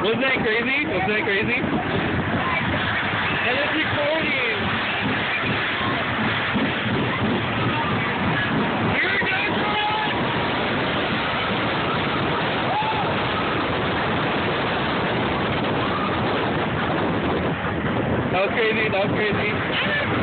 Was that crazy? Was that crazy? And it's recording. Here goes one. That was crazy. That was crazy.